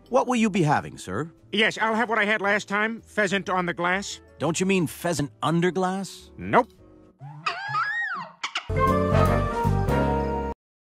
What will you be having, sir? Yes, I'll have what I had last time, pheasant on the glass. Don't you mean pheasant under glass? Nope.